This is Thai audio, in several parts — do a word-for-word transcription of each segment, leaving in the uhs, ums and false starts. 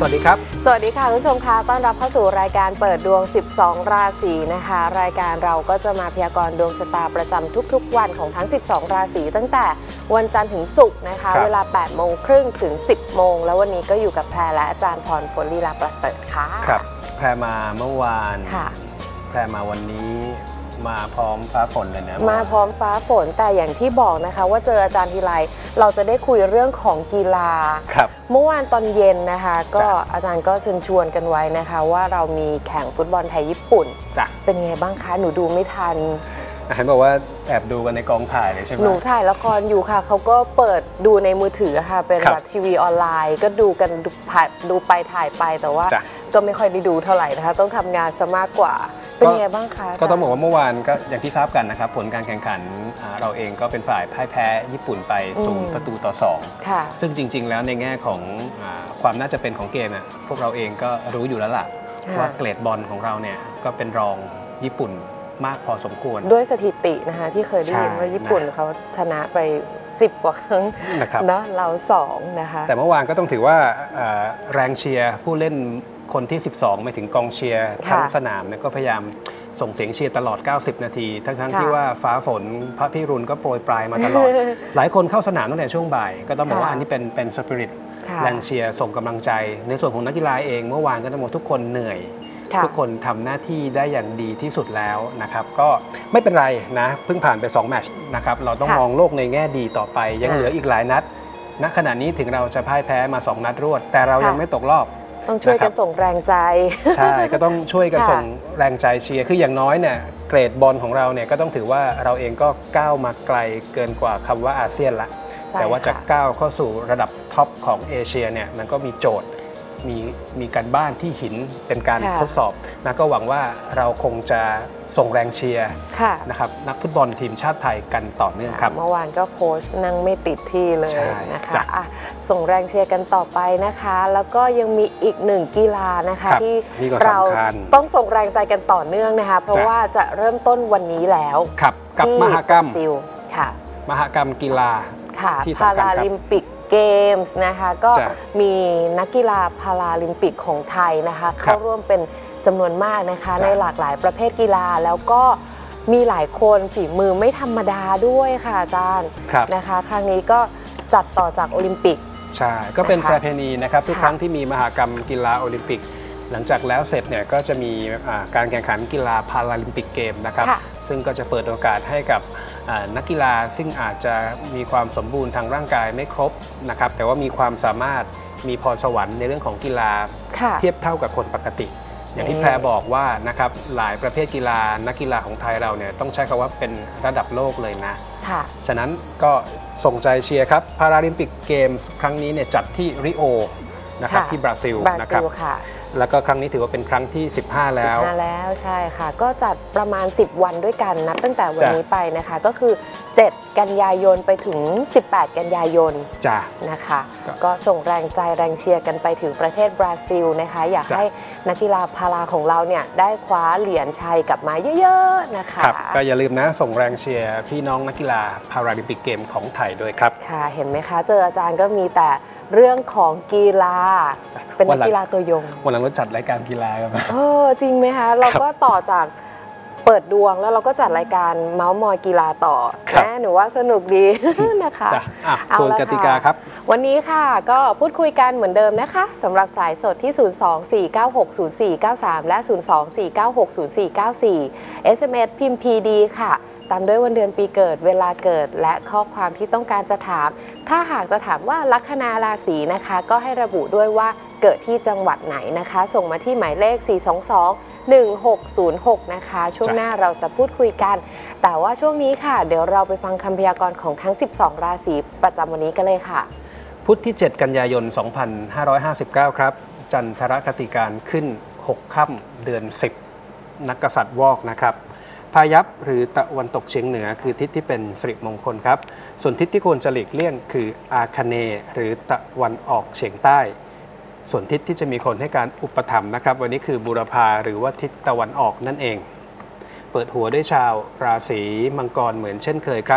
สวัสดีครับสวัสดีค่ะคุณผู้ชมคะต้อนรับเข้าสู่รายการเปิดดวงสิบสองราศีนะคะรายการเราก็จะมาพยากรณ์ดวงชะตาประจำทุกๆวันของทั้งสิบสองราศีตั้งแต่วันจันทร์ถึงศุกร์นะคะเวลาแปดโมงครึ่งถึงสิบโมงแล้ววันนี้ก็อยู่กับแพรและอาจารย์พร ผลลีลาประเสริฐค่ะครับแพรมาเมื่อวานแพรมาวันนี้มาพร้อมฟ้าฝนเลยนะมาพร้อมฟ้าฝนแต่อย่างที่บอกนะคะว่าเจออาจารย์ทีไรเราจะได้คุยเรื่องของกีฬาครับเมื่อวานตอนเย็นนะคะก็อาจารย์ก็เชิญชวนกันไว้นะคะว่าเรามีแข่งฟุตบอลไทยญี่ปุ่นจ้ะเป็นไงบ้างคะหนูดูไม่ทันเห็นบอกว่าแอบดูกันในกองถ่ายเลยใช่ไหมหนูถ่ายละครอยู่ค่ะเขาก็เปิดดูในมือถือค่ะเป็นแบบทีวีออนไลน์ก็ดูกันดูไปถ่ายไปแต่ว่าก็ไม่ค่อยได้ดูเท่าไหร่นะคะต้องทำงานซะมากกว่าเป็นไงบ้างคะก็ต้องบอกว่าเมื่อวานก็อย่างที่ทราบกันนะครับผลการแข่งขันเราเองก็เป็นฝ่ายพ่ายแพ้ญี่ปุ่นไปศูนย์ประตูต่อสองซึ่งจริงๆแล้วในแง่ของความน่าจะเป็นของเกมเนี่ยพวกเราเองก็รู้อยู่แล้วล่ะว่าเกรดบอลของเราเนี่ยก็เป็นรองญี่ปุ่นมากพอสมควรด้วยสถิตินะคะที่เคยได้ยินว่าญี่ปุ่นเขาชนะไปสิบกว่าครั้งเนาะเราสองนะคะแต่เมื่อวานก็ต้องถือว่าแรงเชียร์ผู้เล่นคนที่สิบสองไปถึงกองเชียร์ทั้งสนามเนี่ยก็พยายามส่งเสียงเชียร์ตลอดเก้าสิบนาทีทั้งๆที่ว่าฟ้าฝนพระพิรุณก็โปรยปลายมาตลอดหลายคนเข้าสนามตั้งแต่ช่วงบ่ายก็ต้องบอกว่าอันนี้เป็นเป็นสปิริตแรงเชียร์ส่งกำลังใจในส่วนของนักกีฬาเองเมื่อวานก็ต้องบอกทุกคนเหนื่อยทุกคนทำหน้าที่ได้อย่างดีที่สุดแล้วนะครับก็ไม่เป็นไรนะเพิ่งผ่านไปสองแมตช์นะครับเราต้องมองโลกในแง่ดีต่อไปยังเหลืออีกหลายนัดณขณะนี้ถึงเราจะพ่ายแพ้มาสองนัดรวดแต่เรายังไม่ตกรอบต้องช่วยกันส่งแรงใจใช่ก็ต้องช่วยกันส่งแรงใจเชียร์คืออย่างน้อยเนี่ยเกรดบอลของเราเนี่ยก็ต้องถือว่าเราเองก็ก้าวมาไกลเกินกว่าคำว่าอาเซียนละแต่ว่าจะก้าวเข้าสู่ระดับท็อปของเอเชียเนี่ยมันก็มีโจทย์มีมีการบ้านที่หินเป็นการทดสอบนะก็หวังว่าเราคงจะส่งแรงเชียร์นะครับนักฟุตบอลทีมชาติไทยกันต่อเนื่องครับเมื่อวานก็โค้ชนั่งไม่ติดที่เลยนะคะส่งแรงเชียร์กันต่อไปนะคะแล้วก็ยังมีอีกหนึ่งกีฬานะคะที่เราต้องส่งแรงใจกันต่อเนื่องนะคะเพราะว่าจะเริ่มต้นวันนี้แล้วกับมหกรรมค่ะมหกรรมกีฬาที่พาราลิมปิกเกมส์นะคะก็มีนักกีฬาพาราลิมปิกของไทยนะคะเข้าร่วมเป็นจำนวนมากนะคะในหลากหลายประเภทกีฬาแล้วก็มีหลายคนฝีมือไม่ธรรมดาด้วยค่ะอาจารย์นะคะครั้งนี้ก็จัดต่อจากโอลิมปิกใช่ก็เป็นประเพณีนะครับทุกครั้งที่มีมหกรรมกีฬาโอลิมปิกหลังจากแล้วเสร็จเนี่ยก็จะมีการแข่งขันกีฬาพาราลิมปิกเกมนะครับซึ่งก็จะเปิดโอกาสให้กับนักกีฬาซึ่งอาจจะมีความสมบูรณ์ทางร่างกายไม่ครบนะครับแต่ว่ามีความสามารถมีพรสวรรค์ในเรื่องของกีฬาเทียบเท่ากับคนปกติอย่างที่แพรบอกว่านะครับหลายประเภทกีฬานักกีฬาของไทยเราเนี่ยต้องใช้คำว่าเป็นระดับโลกเลยนะฉะนั้นก็ส่งใจเชียร์ครับพาราลิมปิกเกมส์ครั้งนี้เนี่ยจัดที่ริโอนะครับที่บราซิลนะครับแล้วก็ครั้งนี้ถือว่าเป็นครั้งที่สิบห้าแล้วสิบห้าแล้วใช่ค่ะก็จัดประมาณสิบวันด้วยกันนับตั้งแต่วันนี้ไปนะคะก็คือเจ็ดกันยายนไปถึงสิบแปดกันยายนจ้ะนะคะก็ส่งแรงใจแรงเชียร์กันไปถึงประเทศบราซิลนะคะอยากให้นักกีฬาพาราของเราเนี่ยได้คว้าเหรียญชัยกลับมาเยอะๆนะคะก็อย่าลืมนะส่งแรงเชียร์พี่น้องนักกีฬาพาราลิมปิกเกมของไทยด้วยครับค่ะเห็นไหมคะเจออาจารย์ก็มีแต่เรื่องของกีฬาเป็นนักกีฬาตัวยงวันหลังเราจัดรายการกีฬากันไหมเออจริงไหมคะเราก็ต่อจากเปิดดวงแล้วเราก็จัดรายการเมาส์มอยกีฬาต่อแม่หนูว่าสนุกดีนะคะส่วนกติกาครับวันนี้ค่ะก็พูดคุยกันเหมือนเดิมนะคะสำหรับสายสดที่ ศูนย์ สอง สี่ เก้า หก ศูนย์ สี่ เก้า สาม และ ศูนย์ สอง สี่ เก้า หก ศูนย์ สี่ เก้า สี่ เอส เอ็ม เอส พิมพ์ พี ดี ค่ะตามด้วยวันเดือนปีเกิดเวลาเกิดและข้อความที่ต้องการจะถามถ้าหากจะถามว่าลัคนาราศีนะคะก็ให้ระบุด้วยว่าเกิดที่จังหวัดไหนนะคะส่งมาที่หมายเลข สี่ สอง สอง หนึ่ง หก ศูนย์ หก นะคะช่วงหน้าเราจะพูดคุยกันแต่ว่าช่วงนี้ค่ะเดี๋ยวเราไปฟังคำพยากรณ์ของทั้งสิบสองราศีประจำวันนี้กันเลยค่ะพุธที่เจ็ดกันยายนสองพันห้าร้อยห้าสิบเก้าครับจันทรคติการขึ้นหกค่ำเดือนสิบนักกษัตริย์วอกนะครับพายัพหรือตะวันตกเฉียงเหนือคือทิศที่เป็นสิริมงคลครับส่วนทิศที่ควรจะหลีกเลี่ยงคืออาคเนย์หรือตะวันออกเฉียงใต้ส่วนทิศที่จะมีคนให้การอุปถัมภ์นะครับวันนี้คือบูรพาหรือว่าทิศตะวันออกนั่นเองเปิดหัวด้วยชาวราศีมังกรเหมือนเช่นเคยครับ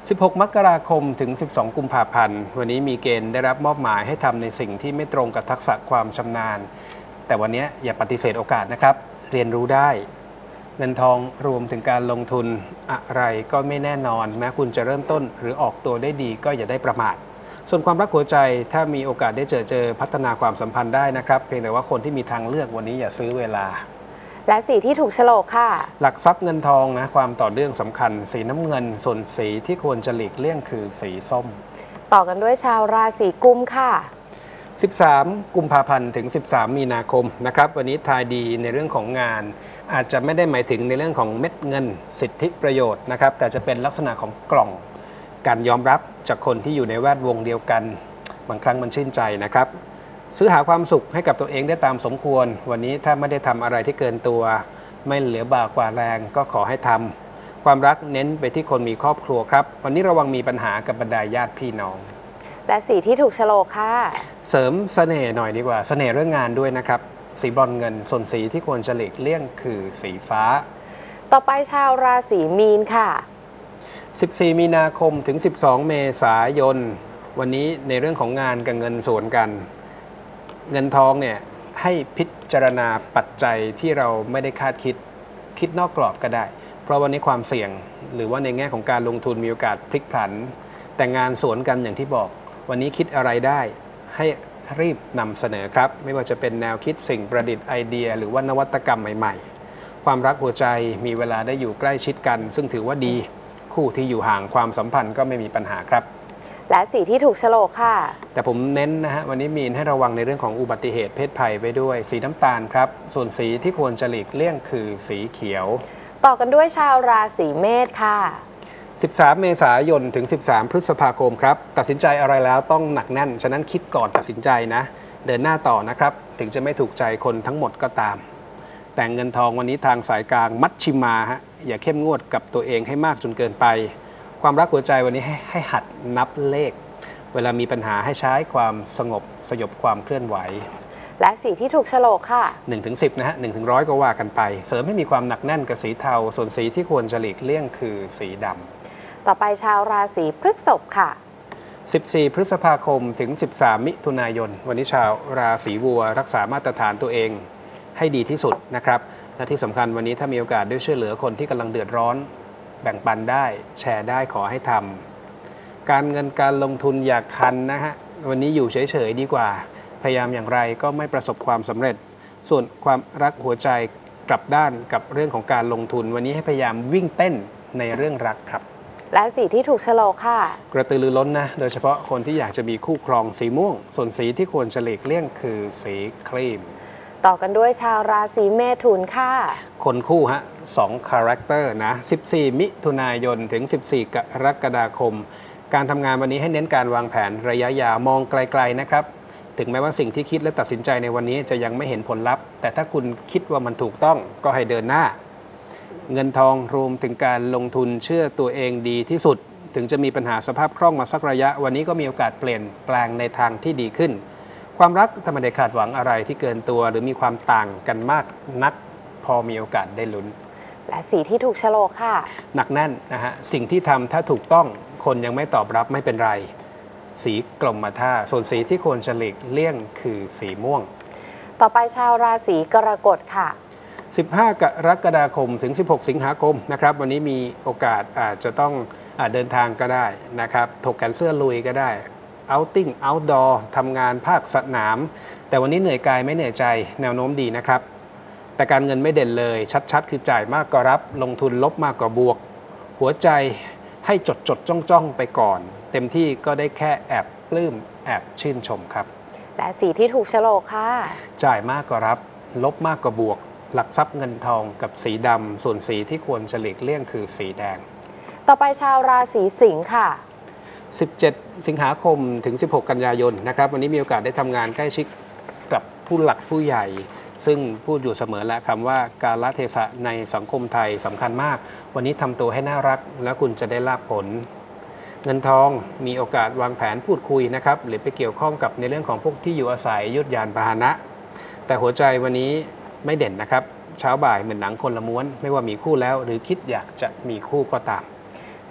สิบหก มกราคมถึง สิบสอง กุมภาพันธ์วันนี้มีเกณฑ์ได้รับมอบหมายให้ทำในสิ่งที่ไม่ตรงกับทักษะความชำนาญแต่วันนี้อย่าปฏิเสธโอกาสนะครับเรียนรู้ได้เงินทองรวมถึงการลงทุนอะไรก็ไม่แน่นอนแม้คุณจะเริ่มต้นหรือออกตัวได้ดีก็อย่าได้ประมาทส่วนความรักหัวใจถ้ามีโอกาสได้เจอเจอพัฒนาความสัมพันธ์ได้นะครับเพียงแต่ว่าคนที่มีทางเลือกวันนี้อย่าซื้อเวลาและสีที่ถูกโฉลกค่ะหลักทรัพย์เงินทองนะความต่อเนื่องสำคัญสีน้ำเงินส่วนสีที่ควรจะหลีกเลี่ยงคือสีส้มต่อกันด้วยชาวราศีกุมค่ะสิบสาม กุมภาพันธ์ถึง สิบสาม มีนาคมนะครับวันนี้ทายดีในเรื่องของงานอาจจะไม่ได้หมายถึงในเรื่องของเม็ดเงินสิทธิประโยชน์นะครับแต่จะเป็นลักษณะของกล่องการยอมรับจากคนที่อยู่ในแวดวงเดียวกันบางครั้งมันชื่นใจนะครับซื้อหาความสุขให้กับตัวเองได้ตามสมควรวันนี้ถ้าไม่ได้ทำอะไรที่เกินตัวไม่เหลือบ่ากว่าแรงก็ขอให้ทำความรักเน้นไปที่คนมีครอบครัวครับวันนี้ระวังมีปัญหากับบรรดาญาติพี่น้องและสีที่ถูกโฉลกค่ะเสริมเสน่ห์หน่อยดีกว่าเสน่ห์เรื่องงานด้วยนะครับสีบรอนเงินส่วนสีที่ควรจะหลีกเลี่ยงคือสีฟ้าต่อไปชาวราศีมีนค่ะสิบสี่ มีนาคมถึง สิบสอง เมษายนวันนี้ในเรื่องของงานกับเงินสวนกันเงินทองเนี่ยให้พิจารณาปัจจัยที่เราไม่ได้คาดคิดคิดนอกกรอบก็ได้เพราะวันนี้ความเสี่ยงหรือว่าในแง่ของการลงทุนมีโอกาสพลิกผันแต่งานสวนกันอย่างที่บอกวันนี้คิดอะไรได้ให้รีบนำเสนอครับไม่ว่าจะเป็นแนวคิดสิ่งประดิษฐ์ไอเดียหรือว่านวัตกรรมใหม่ๆความรักหัวใจมีเวลาได้อยู่ใกล้ชิดกันซึ่งถือว่าดีคู่ที่อยู่ห่างความสัมพันธ์ก็ไม่มีปัญหาครับและสีที่ถูกโฉลกค่ะแต่ผมเน้นนะฮะวันนี้มีนให้ระวังในเรื่องของอุบัติเหตุเพศภัยไว้ด้วยสีน้ำตาลครับส่วนสีที่ควรจะหลีกเลี่ยงคือสีเขียวต่อกันด้วยชาวราศีเมษค่ะสิบสาม เมษายนถึง สิบสาม พฤษภาคมครับตัดสินใจอะไรแล้วต้องหนักแน่นฉะนั้นคิดก่อนตัดสินใจนะเดินหน้าต่อนะครับถึงจะไม่ถูกใจคนทั้งหมดก็ตามแต่เงินทองวันนี้ทางสายกลางมัชชิมาฮะอย่าเข้มงวดกับตัวเองให้มากจนเกินไปความรักหัวใจวันนี้ให้ให้หัดนับเลขเวลามีปัญหาให้ใช้ความสงบสยบความเคลื่อนไหวและสีที่ถูกโฉลกค่ะหนึ่งถึงสิบ นะฮะ หนึ่งถึงหนึ่งร้อย ก็ว่ากันไปเสริมให้มีความหนักแน่นกับสีเทาส่วนสีที่ควรจะหลีกเลี่ยงคือสีดำต่อไปชาวราศีพฤษภค่ะสิบสี่ พฤษภาคมถึง สิบสาม มิถุนายนวันนี้ชาวราศีวัวรักษามาตรฐานตัวเองให้ดีที่สุดนะครับและที่สำคัญวันนี้ถ้ามีโอกาสได้ช่วยเหลือคนที่กำลังเดือดร้อนแบ่งปันได้แชร์ได้ขอให้ทำการเงินการลงทุนอย่าคันนะฮะวันนี้อยู่เฉยๆดีกว่าพยายามอย่างไรก็ไม่ประสบความสำเร็จส่วนความรักหัวใจกลับด้านกับเรื่องของการลงทุนวันนี้ให้พยายามวิ่งเต้นในเรื่องรักครับและสีที่ถูกโฉลกค่ะกระตือรือร้นนะโดยเฉพาะคนที่อยากจะมีคู่ครองสีม่วงส่วนสีที่ควรจะหลีกเลี่ยงคือสีครีมต่อกันด้วยชาวราศีเมถุนค่ะคนคู่ฮะสองคาแรคเตอร์นะสิบสี่ มิถุนายนถึง สิบสี่ กรกฎาคมการทำงานวันนี้ให้เน้นการวางแผนระยะยาวมองไกลๆนะครับถึงแม้ว่าสิ่งที่คิดและตัดสินใจในวันนี้จะยังไม่เห็นผลลัพธ์แต่ถ้าคุณคิดว่ามันถูกต้องก็ให้เดินหน้าเงินทองรวมถึงการลงทุนเชื่อตัวเองดีที่สุดถึงจะมีปัญหาสภาพคล่องมาสักระยะวันนี้ก็มีโอกาสเปลี่ยนแปลงในทางที่ดีขึ้นความรักถ้าไม่ได้คาดหวังอะไรที่เกินตัวหรือมีความต่างกันมากนักพอมีโอกาสได้ลุ้นและสีที่ถูกโฉลกค่ะหนักแน่นนะฮะสิ่งที่ทำถ้าถูกต้องคนยังไม่ตอบรับไม่เป็นไรสีกรมท่าส่วนสีที่ควรจะหลีกเลี่ยงคือสีม่วงต่อไปชาวราศีกรกฎค่ะสิบห้า กรกฎาคมถึง สิบหก สิงหาคมนะครับวันนี้มีโอกาสอาจจะต้องอาจเดินทางก็ได้นะครับถกแขนเสื้อลุยก็ได้outing outdoor ทำงานภาคสนามแต่วันนี้เหนื่อยกายไม่เหนื่อยใจแนวโน้มดีนะครับแต่การเงินไม่เด่นเลยชัดๆคือจ่ายมากกว่ารับลงทุนลบมากกว่าบวกหัวใจให้จดจดจ้องจ้องไปก่อนเต็มที่ก็ได้แค่แอบปลื้มแอบชื่นชมครับและสีที่ถูกโฉลกค่ะจ่ายมากกว่ารับลบมากกว่าบวกหลักทรัพย์เงินทองกับสีดำส่วนสีที่ควรจะหลีกเลี่ยงคือสีแดงต่อไปชาวราศีสิงค์ค่ะสิบเจ็ด สิงหาคมถึง สิบหก กันยายนนะครับวันนี้มีโอกาสได้ทำงานใกล้ชิดกับผู้หลักผู้ใหญ่ซึ่งพูดอยู่เสมอแล้วคำว่ากาลเทศะในสังคมไทยสำคัญมากวันนี้ทำตัวให้น่ารักแล้วคุณจะได้ลาภผลเงินทองมีโอกาสวางแผนพูดคุยนะครับหรือไปเกี่ยวข้องกับในเรื่องของพวกที่อยู่อาศัยยุทธยานพาหนะแต่หัวใจวันนี้ไม่เด่นนะครับเช้าบ่ายเหมือนหนังคนละม้วนไม่ว่ามีคู่แล้วหรือคิดอยากจะมีคู่ก็ตาม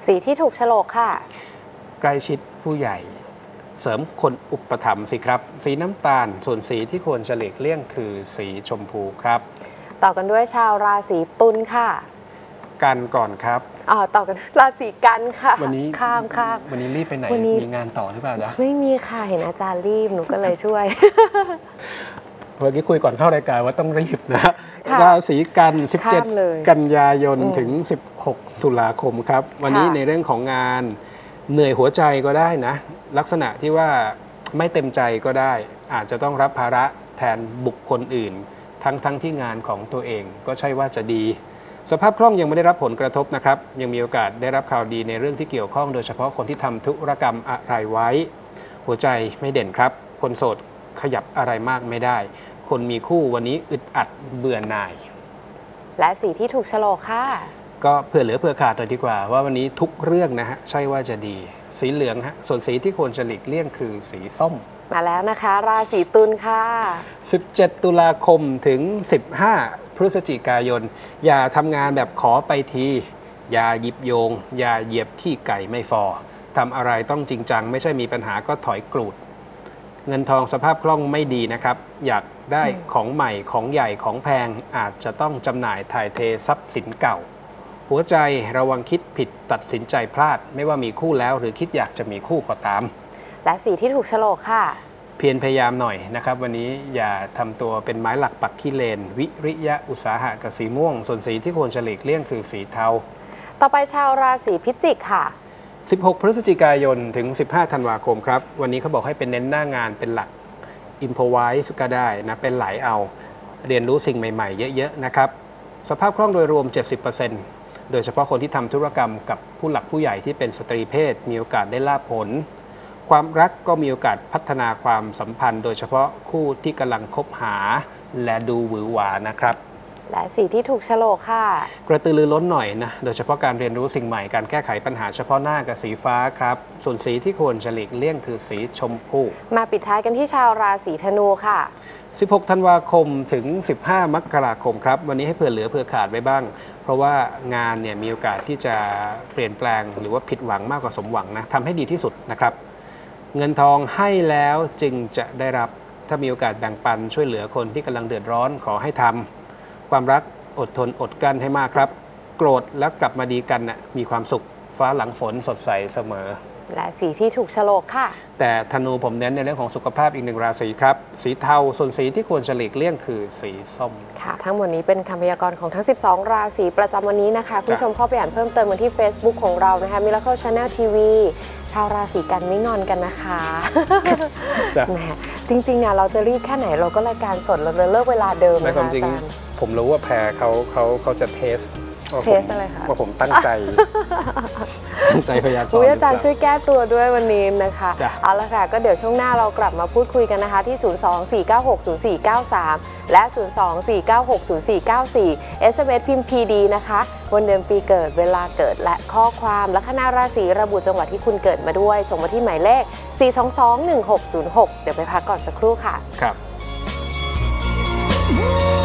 สีที่ถูกโฉลกค่ะใกล้ชิดผู้ใหญ่เสริมคนอุปถัมภ์สิครับสีน้ำตาลส่วนสีที่ควรจะหลีกเลี่ยงคือสีชมพูครับต่อกันด้วยชาวราศีตุลค่ะกันก่อนครับอ๋อต่อกันราศีกันค่ะวันนี้ข้ามข้ามวันนี้รีบไปไหนมีงานต่อหรือเปล่าจ๊ะไม่มีค่ะเห็นอาจารย์รีบหนูก็เลยช่วยเมื่อกี้คุยก่อนเข้ารายการว่าต้องรีบนะราศีกันสิบเจ็ดกันยายนถึงสิบหกตุลาคมครับวันนี้ในเรื่องของงานเหนื่อยหัวใจก็ได้นะลักษณะที่ว่าไม่เต็มใจก็ได้อาจจะต้องรับภาระแทนบุคคลอื่นทั้งทั้งที่งานของตัวเองก็ใช่ว่าจะดีสภาพคล่องยังไม่ได้รับผลกระทบนะครับยังมีโอกาสได้รับข่าวดีในเรื่องที่เกี่ยวข้องโดยเฉพาะคนที่ทำธุรกรรมอะไรไว้หัวใจไม่เด่นครับคนโสดขยับอะไรมากไม่ได้คนมีคู่วันนี้อึดอัดเบื่อหน่ายและสีที่ถูกโฉลกค่ะก็เผื่อเหลือเผื่อขาดเลยดีกว่าว่าวันนี้ทุกเรื่องนะฮะใช่ว่าจะดีสีเหลืองฮะส่วนสีที่ควรจะหลีกเลี่ยงคือสีส้มมาแล้วนะคะราศีตุลค่ะสิบเจ็ดตุลาคมถึงสิบห้าพฤศจิกายนอย่าทำงานแบบขอไปทีอย่าหยิบโยงอย่าเหยียบขี้ไก่ไม่ฟอทำอะไรต้องจริงจังไม่ใช่มีปัญหาก็ถอยกรูดเงินทองสภาพคล่องไม่ดีนะครับอยากได้ของใหม่ของใหญ่ของแพงอาจจะต้องจำหน่ายถ่ายเททรัพย์สินเก่าหัวใจระวังคิดผิดตัดสินใจพลาดไม่ว่ามีคู่แล้วหรือคิดอยากจะมีคู่ก็ตามและสีที่ถูกโฉลกค่ะเพียรพยายามหน่อยนะครับวันนี้อย่าทำตัวเป็นไม้หลักปักขี้เลนวิริยะอุตสาหะกับสีม่วงส่วนสีที่ควรจะหลีกเลี่ยงคือสีเทาต่อไปชาวราศีพิจิกค่ะสิบหกพฤศจิกายนถึงสิบห้าธันวาคมครับวันนี้เขาบอกให้เป็นเน้นหน้างานเป็นหลัก improvise ก็ได้นะเป็นไหลเอาเรียนรู้สิ่งใหม่ๆเยอะๆนะครับสภาพคล่องโดยรวม เจ็ดสิบเปอร์เซ็นต์ โดยเฉพาะคนที่ทำธุรกรรมกับผู้หลักผู้ใหญ่ที่เป็นสตรีเพศมีโอกาสได้ลาภผลความรักก็มีโอกาสพัฒนาความสัมพันธ์โดยเฉพาะคู่ที่กำลังคบหาและดูหวือหวานะครับและสีที่ถูกโฉลกค่ะกระตือรือร้นหน่อยนะโดยเฉพาะการเรียนรู้สิ่งใหม่การแก้ไขปัญหาเฉพาะหน้ากับสีฟ้าครับส่วนสีที่ควรจะหลีกเลี่ยงคือสีชมพูมาปิดท้ายกันที่ชาวราศีธนูค่ะสิบหกธันวาคมถึงสิบห้ามกราคมครับวันนี้ให้เผื่อเหลือเผื่อขาดไว้บ้างเพราะว่างานเนี่ยมีโอกาสที่จะเปลี่ยนแปลงหรือว่าผิดหวังมากกว่าสมหวังนะทำให้ดีที่สุดนะครับเงินทองให้แล้วจึงจะได้รับถ้ามีโอกาสแบ่งปันช่วยเหลือคนที่กำลังเดือดร้อนขอให้ทำความรักอดทนอดกลั้นให้มากครับโกรธแล้วกลับมาดีกันนะมีความสุขฟ้าหลังฝนสดใสเสมอและสีที่ถูกโฉลกค่ะแต่ธนูผมเน้นในเรื่องของสุขภาพอีกหนึ่งราศีครับสีเทาส่วนสีที่ควรจะหลีกเลี่ยงคือสีส้มค่ะทั้งหมดนี้เป็นคำพยากรณ์ของทั้งสิบสองราศีประจำวันนี้นะคะคุณผู้ชมเข้าไปอ่านเพิ่มเติมกันที่ Facebook ของเรานะคะ Miracle Channel ที วี ชาวราศีกันไม่งอนกันนะคะแหมจริงๆเนี่ยเราจะรีบแค่ไหนเราก็รายการสดเราเลิกเวลาเดิมนะคะอาจารย์ผมรู้ว่าแพรเขาเขาเขาจะเทสเทสอะไรคะว่าผมตั้งใจตั้งใจพยากรณ์อาจารย์ช่วยแก้ตัวด้วยวันนี้นะคะเอาละค่ะก็เดี๋ยวช่วงหน้าเรากลับมาพูดคุยกันนะคะที่ ศูนย์ สอง สี่ เก้า หก ศูนย์ สี่ เก้า สาม และ ศูนย์ สอง สี่ เก้า หก ศูนย์ สี่ เก้า สี่ เอส เอ็ม เอส พิมพ์ พี ดี นะคะวันเดือนปีเกิดเวลาเกิดและข้อความลัคนาราศีระบุจังหวัดที่คุณเกิดมาด้วยส่งมาที่หมายเลข สี่ สอง สอง หนึ่ง หก ศูนย์ หก เดี๋ยวไปพักก่อนสักครู่ค่ะครับ